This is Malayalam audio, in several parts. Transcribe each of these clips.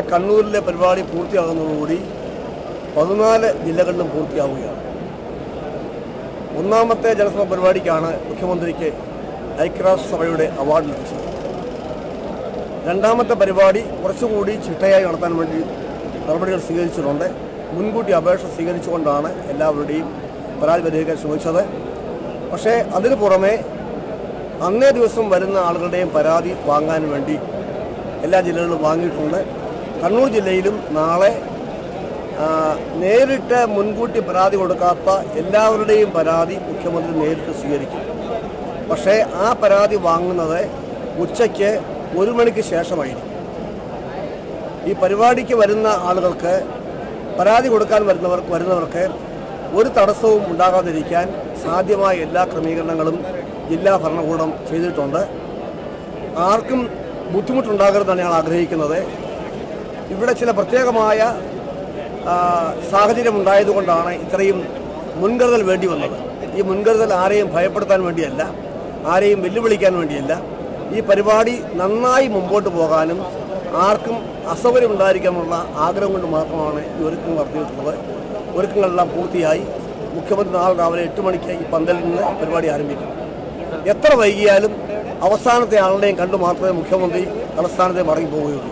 കണ്ണൂരിലെ പരിപാടി പൂർത്തിയാകുന്നതോടുകൂടി 14 ജില്ലകളിലും പൂർത്തിയാവുകയാണ്. ഒന്നാമത്തെ ജനസമ്പർക്ക പരിപാടിക്കാണ് മുഖ്യമന്ത്രിക്ക് ഐക്യരാഷ്ട്രസഭയുടെ അവാർഡ് ലഭിച്ചത്. രണ്ടാമത്തെ പരിപാടി കുറച്ചുകൂടി ചിട്ടയായി നടത്താൻ വേണ്ടി നടപടികൾ സ്വീകരിച്ചിട്ടുണ്ട്. മുൻകൂട്ടി അപേക്ഷ സ്വീകരിച്ചുകൊണ്ടാണ് എല്ലാവരുടെയും പരാതി പരിഹരിക്കാൻ ശ്രമിച്ചത്. പക്ഷേ അതിനു പുറമെ അന്നേ ദിവസം വരുന്ന ആളുകളുടെയും പരാതി വാങ്ങാൻ വേണ്ടി എല്ലാ ജില്ലകളിലും വാങ്ങിയിട്ടുണ്ട്. കണ്ണൂർ ജില്ലയിലും നാളെ നേരിട്ട് മുൻകൂട്ടി പരാതി കൊടുക്കാത്ത എല്ലാവരുടെയും പരാതി മുഖ്യമന്ത്രി നേരിട്ട് സ്വീകരിക്കും. പക്ഷേ ആ പരാതി വാങ്ങുന്നത് ഉച്ചയ്ക്ക് 1 മണിക്ക് ശേഷമായിരിക്കും. ഈ പരിപാടിക്ക് വരുന്ന ആളുകൾക്ക് പരാതി കൊടുക്കാൻ വരുന്നവർക്ക് ഒരു തടസ്സവും ഉണ്ടാകാതിരിക്കാൻ സാധ്യമായ എല്ലാ ക്രമീകരണങ്ങളും ജില്ലാ ഭരണകൂടം ചെയ്തിട്ടുണ്ട്. ആർക്കും ബുദ്ധിമുട്ടുണ്ടാകരുതെന്നാണ് ഞങ്ങൾ ആഗ്രഹിക്കുന്നത്. ഇവിടെ ചില പ്രത്യേകമായ സാഹചര്യം ഉണ്ടായതുകൊണ്ടാണ് ഇത്രയും മുൻകരുതൽ വേണ്ടി വന്നത്. ഈ മുൻകരുതൽ ആരെയും ഭയപ്പെടുത്താൻ വേണ്ടിയല്ല, ആരെയും വെല്ലുവിളിക്കാൻ വേണ്ടിയല്ല. ഈ പരിപാടി നന്നായി മുമ്പോട്ട് പോകാനും ആർക്കും അസൗകര്യം ഉണ്ടായിരിക്കാനുള്ള ആഗ്രഹം കൊണ്ട് മാത്രമാണ് ഈ ഒരുക്കങ്ങൾ നടത്തിയിട്ടുള്ളത്. ഒരുക്കങ്ങളെല്ലാം പൂർത്തിയായി. മുഖ്യമന്ത്രി നാളെ രാവിലെ 8 മണിക്ക് ഈ പന്തലിൽ നിന്ന് പരിപാടി ആരംഭിക്കും. എത്ര വൈകിയാലും അവസാനത്തെ ആളുടെയും കണ്ടു മാത്രമേ മുഖ്യമന്ത്രി തലസ്ഥാനത്തെ മടങ്ങി പോവുകയുള്ളൂ.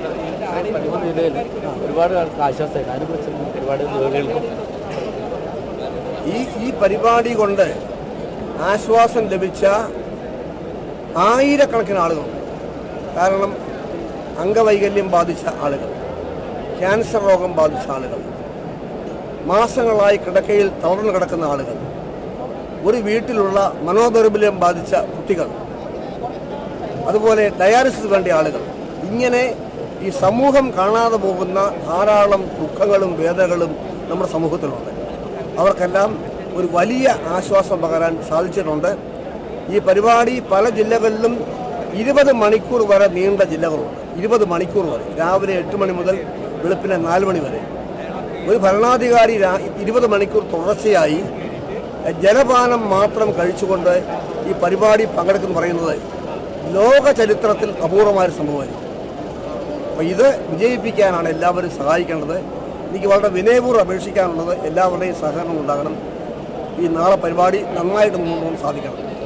ഈ പരിപാടി കൊണ്ട് ആശ്വാസം ലഭിച്ച ആയിരക്കണക്കിന് ആളുകളുണ്ട്. കാരണം അംഗവൈകല്യം ബാധിച്ച ആളുകൾ, ക്യാൻസർ രോഗം ബാധിച്ച ആളുകൾ, മാസങ്ങളായി കിടക്കയിൽ തളർന്നു കിടക്കുന്ന ആളുകൾ, ഒരു വീട്ടിലുള്ള മനോദൗർബല്യം ബാധിച്ച കുട്ടികൾ, അതുപോലെ ഡയാലിസിസ് വേണ്ട ആളുകൾ, ഇങ്ങനെ ഈ സമൂഹം കാണാതെ പോകുന്ന ധാരാളം ദുഃഖങ്ങളും വേദനകളും നമ്മുടെ സമൂഹത്തിലുണ്ട്. അവർക്കെല്ലാം ഒരു വലിയ ആശ്വാസം പകരാൻ സാധിച്ചിട്ടുണ്ട്. ഈ പരിപാടി പല ജില്ലകളിലും 20 മണിക്കൂർ വരെ നീണ്ട ജില്ലകളുണ്ട്. 20 മണിക്കൂർ വരെ, രാവിലെ 8 മണി മുതൽ വെളുപ്പിനെ 4 മണി വരെ. ഒരു ഭരണാധികാരി 20 മണിക്കൂർ തുടർച്ചയായി ജലപാനം മാത്രം കഴിച്ചുകൊണ്ട് ഈ പരിപാടി പങ്കെടുക്കുന്നു പറയുന്നത് ലോക ചരിത്രത്തിൽ അപൂർവമായ സംഭവമായിരിക്കും. അപ്പോൾ ഇത് വിജയിപ്പിക്കാനാണ് എല്ലാവരും സഹായിക്കേണ്ടത്. എനിക്ക് വളരെ വിനയപൂർവ്വം അപേക്ഷിക്കാനുള്ളത് എല്ലാവരുടെയും സഹകരണം ഉണ്ടാകണം. ഈ നാളെ പരിപാടി നന്നായിട്ട് മുന്നോട്ട് സാധിക്കണം.